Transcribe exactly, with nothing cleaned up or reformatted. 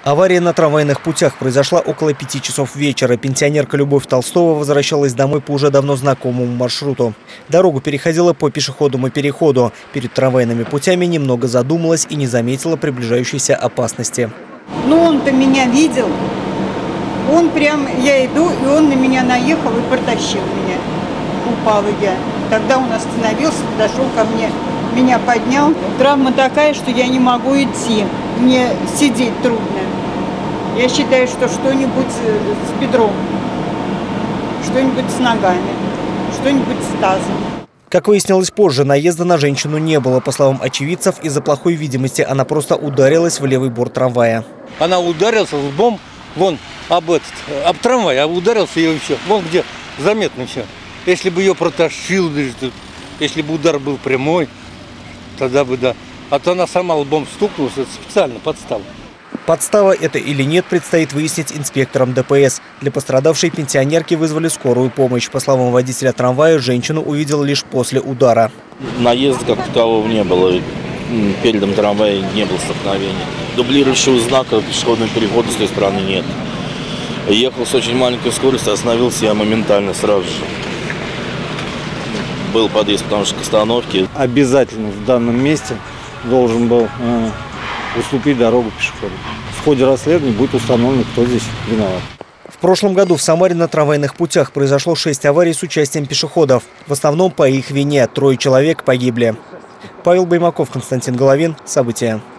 Авария на трамвайных путях произошла около пяти часов вечера. Пенсионерка Любовь Толстова возвращалась домой по уже давно знакомому маршруту. Дорогу переходила по пешеходному переходу. Перед трамвайными путями немного задумалась и не заметила приближающейся опасности. Ну, он-то меня видел. Он прям, я иду, и он на меня наехал и протащил меня. Упала я. Тогда он остановился, подошел ко мне, меня поднял. Травма такая, что я не могу идти. Мне сидеть трудно. Я считаю, что что-нибудь с бедром, что-нибудь с ногами, что-нибудь с тазом. Как выяснилось позже, наезда на женщину не было. По словам очевидцев, из-за плохой видимости она просто ударилась в левый борт трамвая. Она ударилась лбом вон об этот, об трамвай, а ударился ее и все. Вон где заметно все. Если бы ее протащил, если бы удар был прямой, тогда бы да. А то она сама лбом стукнулась, это специально подстава. Подстава это или нет, предстоит выяснить инспекторам Дэ Пэ Эс. Для пострадавшей пенсионерки вызвали скорую помощь. По словам водителя трамвая, женщину увидел лишь после удара. Наезда как такового не было. Передом трамвая не было столкновения. Дублирующего знака пешеходного перехода с той стороны нет. Ехал с очень маленькой скоростью, остановился я моментально сразу же. Был подъезд, потому что к остановке. Обязательно в данном месте должен был э, уступить дорогу пешеходу. В ходе расследования будет установлено, кто здесь виноват. В прошлом году в Самаре на трамвайных путях произошло шесть аварий с участием пешеходов. В основном по их вине трое человек погибли. Павел Баймаков, Константин Головин. События.